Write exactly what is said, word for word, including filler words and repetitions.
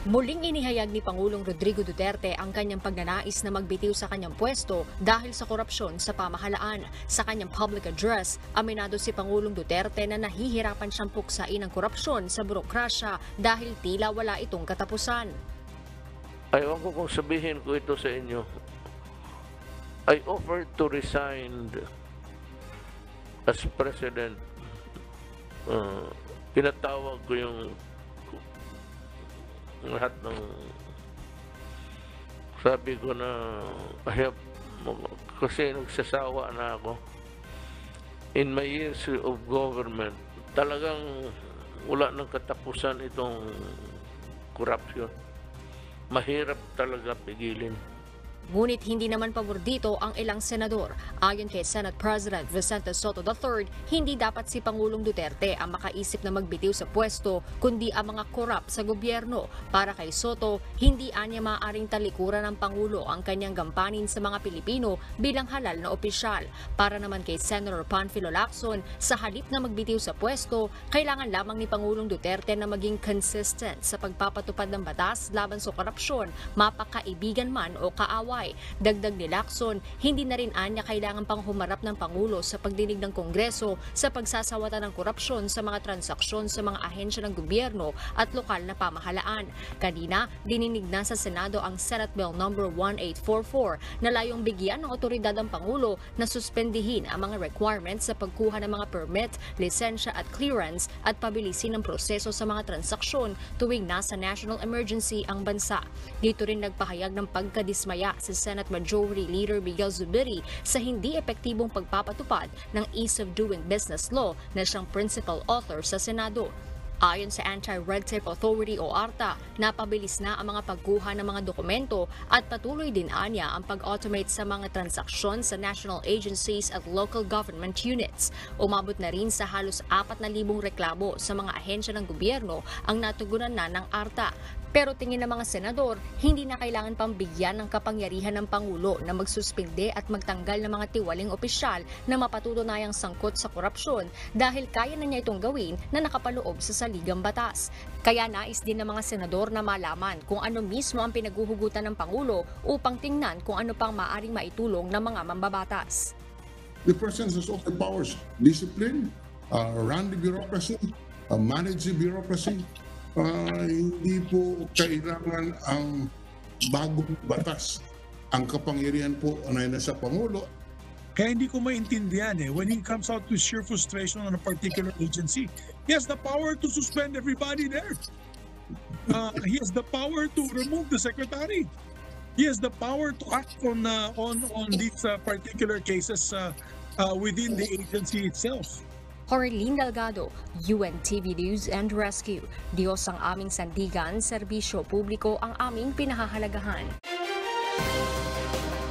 Muling inihayag ni Pangulong Rodrigo Duterte ang kanyang pagnanais na magbitiw sa kanyang pwesto dahil sa korupsyon sa pamahalaan. Sa kanyang public address, aminado si Pangulong Duterte na nahihirapan siyang puksain ang korupsyon sa burokrasya dahil tila wala itong katapusan. Ayaw ko kung sabihin ko ito sa inyo. I offered to resign as president. Uh, pinatawag ko yung lahat ng sabi ko na I have, kasi nagsasawa na ako in my years of government. Talagang wala ng katapusan itong corruption. Mahirap talaga pigilin. Ngunit hindi naman pabor dito ang ilang senador. Ayon kay Senate President Vicente Soto the third, hindi dapat si Pangulong Duterte ang makaisip na magbitiw sa pwesto kundi ang mga korap sa gobyerno. Para kay Soto, hindi anya maaaring talikuran ng Pangulo ang kanyang gampanin sa mga Pilipino bilang halal na opisyal. Para naman kay Senator Panfilo Lacson, sa halip na magbitiw sa pwesto, kailangan lamang ni Pangulong Duterte na maging consistent sa pagpapatupad ng batas laban sa korupsyon, mapakaibigan man o kaaway. Dagdag ni Lacson, hindi na rin anya kailangan pang humarap ng Pangulo sa pagdinig ng Kongreso sa pagsasawata ng korupsyon sa mga transaksyon sa mga ahensya ng gobyerno at lokal na pamahalaan. Kanina, dininig na sa Senado ang Senate Bill number one eight four four na layong bigyan ng otoridad ang Pangulo na suspendihin ang mga requirements sa pagkuha ng mga permit, lisensya at clearance at pabilisin ang proseso sa mga transaksyon tuwing nasa national emergency ang bansa. Dito rin nagpahayag ng pagkadismaya sa Senate Majority Leader Miguel Zubiri sa hindi epektibong pagpapatupad ng Ease of Doing Business Law na siyang principal author sa Senado. Ayon sa Anti-Red Tape Authority o ARTA, napabilis na ang mga pagkuha ng mga dokumento at patuloy din anya ang pag-automate sa mga transaksyon sa national agencies at local government units. Umabot na rin sa halos apat na libong reklamo sa mga ahensya ng gobyerno ang natugunan na ng ARTA. Pero tingin ng mga senador, hindi na kailangan pang bigyan ng kapangyarihan ng Pangulo na magsuspinde at magtanggal ng mga tiwaling opisyal na mapatutunayang sangkot sa korupsyon dahil kaya na niya itong gawin na nakapaloob sa saligang batas. Kaya nais din ng mga senador na malaman kung ano mismo ang pinaguhugutan ng Pangulo upang tingnan kung ano pang maaring maitulong ng mga mambabatas. The President has all the powers, discipline, uh, run the bureaucracy, uh, manage the bureaucracy. Uh, hindi po kailangan ang bagong batas. Ang kapangyarihan po ay nasa Pangulo. Kaya hindi ko maintindihan eh, when he comes out with sheer frustration on a particular agency, he has the power to suspend everybody there. Uh, he has the power to remove the secretary. He has the power to act on uh, on on these uh, particular cases uh, uh, within the agency itself. Corlene Delgado, U N T V News and Rescue. Diyos ang aming sandigan, serbisyo publiko ang aming pinahahalagahan.